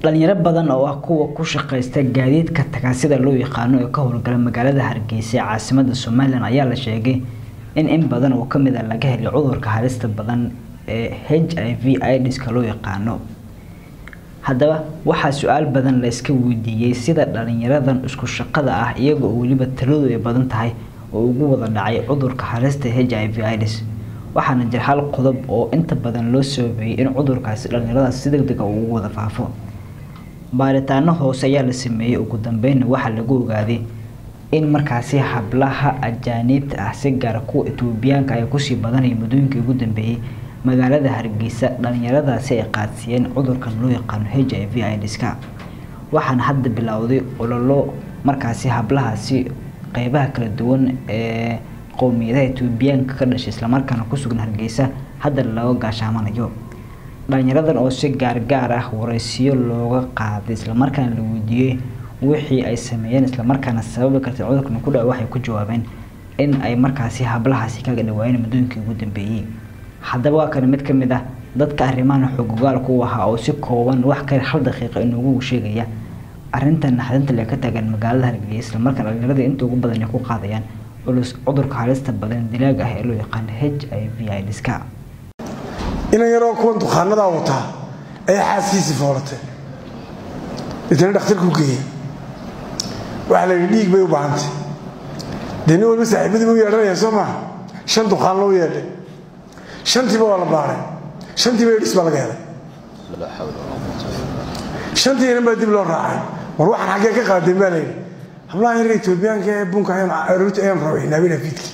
dhalinyaro badan oo ah kuwa ku shaqeysta gaadiidka tagaasida loo yaqaan oo ka howlgala magaalada Hargeysa caasimadda Soomaaliland ayaa la sheegay in badan oo kamid ah laga helay cudurka halista badan ee HIV/AIDS ka loo yaqaan. haddaba waxa su'aal badan la iska weydiiyay sida dhalinyaradan isku shaqada ah iyaga oo waliba taladu ay badan tahay oo ugu wada dhacay cudurka halista HIV/AIDS. waxaana jir hal qodob oo inta badan loo sameeyay in cudurkaasi dhalinyarada si degdeg ah ugu wada faafo. baaritaano hoose ayaa la sameeyay ugu dambeyn waxa lagu ogaaday in markaasi hablaha ajaanibta ah si gaar ah kuwa Itoobiyaanka ay ku sii badanay muddooyinkii ugu dambeeyay magaalada Hargeysa dhalinyaradaasi ay qaadsiiyeen cudurkan loo yaqaan HIV/AIDS ka. waxaana hadda bilowday ololo markaasi hablahaasi qaybaha kala duwan ee qowmiyadaha Itoobiyaanka ka dhashay isla markaana ku sugan Hargeysa hadda laga gaashaamanayo. dhalinyaradan oo si gaar ah wareysiyo looga qaaday isla markaana la weydiiyay wixii ay sameeyeen isla markaana sabab kartay cudurkan ku dhaw waxay ku jawaabeen in ay markaasi hablahaasi kaga dhawaayeen muddooyinkii ugu dambeeyay. haddaba waa kan mid kamid ah dadka arrimaha xuquuqaal ku waxa oo si kooban wax ka hal daqiiqo inuu sheegaya arrintan naxdinta la ka tagan magaalada Hargeysa isla markaana dhalinyarada inta ugu badan ay ku qaadayaan cudurka halista badan dilaaga ah ee loo yaqaan HIV/AIDS ka. إن يروح كون دخانة داوتها أي حاسيس فورته يتني دكتور كوكي وعلى يديك بيو بانت ديني ولا بس عبدي بيو يرى يا سما شن دخان لو يرى شن تبى ولا باره شن تبى يدرس ولا كذا لا حول ولا قوة شن تبى بدي بلور راعي وروح عن حاجة قادم بالي الله يريد تبيان كبون كاين روت أيام روي نبينا فيتك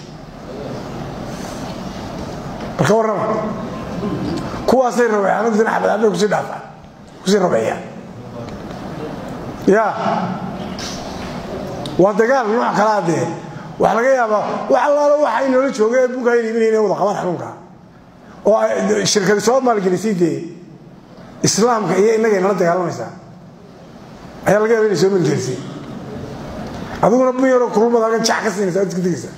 بخور كوا سير ربيع أنا بدنا حبل عندك كسر دافع كسر ربيع يا وانتقال نوع كلاده وحلا جيابه وحلا لو حين ولا شو جاي بوكا يبين هنا وضع خبر حنوكا والشركة الصواب مال الجلسية دي إسلام كأيه إنك ينال تقال مثلا هي لقى بين شو من الجلسية أقول ربي يروح كل ما ذاك شاكس نسأت كذا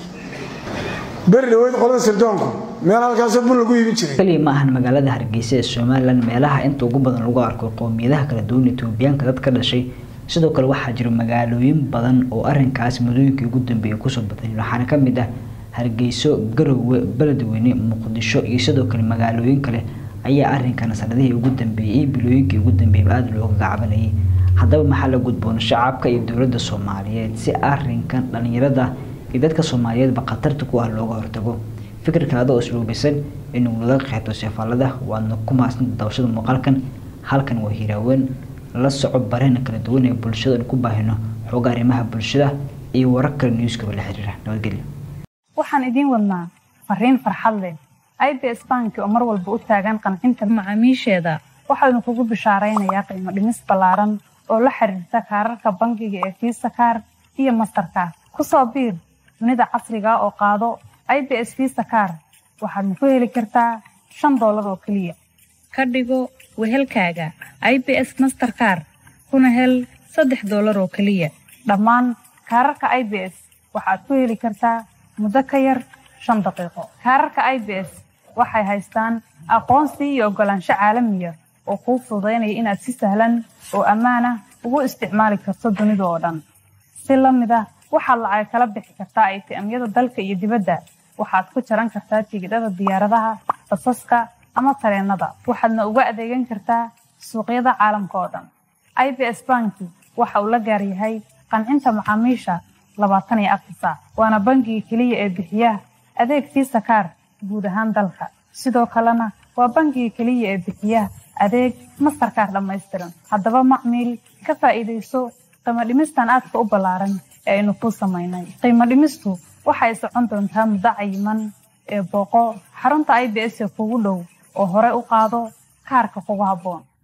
بري وين خلاص سردونكم meelaha ka soo lagu iibin jiray kaliya ma ahan magaalada Hargeysa ee Soomaaliland meelaha inta ugu badan lagu arko qowmiyadaha kala duwan Itoobiyaanka dad ka dhashay sidoo kale waxaa jira magaalooyin badan oo arrinkaas muddooyinkii ugu dambeeyay ku soo badan waxaana kamid ah Hargeysa, Garowe, Beledweyne, Muqdisho iyo sidoo kale magaalooyin kale ayaa arrinkan sanadihii ugu dambeeyay bilooyinkii ugu dambeeyay aad looga gacabanayay. haddaba maxaa la gudboon shacabka iyo dawladda Soomaaliyeed si arrinkan dhalinyarada iyo dadka Soomaaliyeed ba khatarta ku ah looga hortago. fikirkaada oo isluubisan inuu laga qeexdo safalada waana ku maasnid dawshada muuqaalkan halkan waa Hiiraawen la socod bareen kala duwan ee bulshada ku baahino xog arrimaha bulshada iyo wararka newska la xiriira nabadgelyo. waxaan idin wadnaa fariin farxad leh IBS Bank oo mar walba u taagan qancinta macaamiisheeda waxaanu kugu bishaareynayaa qiimo dhimis ballaaran oo la xiriirta kaararka bangiga ee Visa Card iyo Mastercard ku soo biir dunida casriga oo qaado IBS Visa Card waxaad ku heli kartaa $5 oo kaliya ka dhigo wehelkaaga IBS Mastercard kuna hel $3 oo kaliya dhammaan kaararka IBS waxaad ku heli kartaa muddo ka yar 5 daqiiqo kaararka IBS waxay haystaan aqoonsi iyo ogolaansho caalami ah oo kuu fududeynaya inaad si sahlan oo ammaan ah ugu isticmaali karto dunida oo dhan si la mid ah waxaad lacag kala bixi kartaa ATM-yada dalka iyo dibadda waxaad ku jaran kartaa tigidhada diyaaradaha basaska ama tareenada waxaadna uga adeegan kartaa suuqyada caalamka oo dhan. IBS Bank waxa uu la gaar yahay qancinta macaamiisha 24 saac waana bangiga kaliya ee bixiya adeeg Visa Card guud ahaan dalka sidoo kalena waa bangiga kaliya ee bixiya adeeg Mastercard dhammaystiran. haddaba macmiil ka faa'iideyso qiimo dhimistan aadka u ballaaran ee aynu ku sameynay. qiimo dhimistu waxay socon doontaa muddo cayiman ee booqo xarunta IBS ee kugu dhow oo hore u qaado kaarka kugu habboon.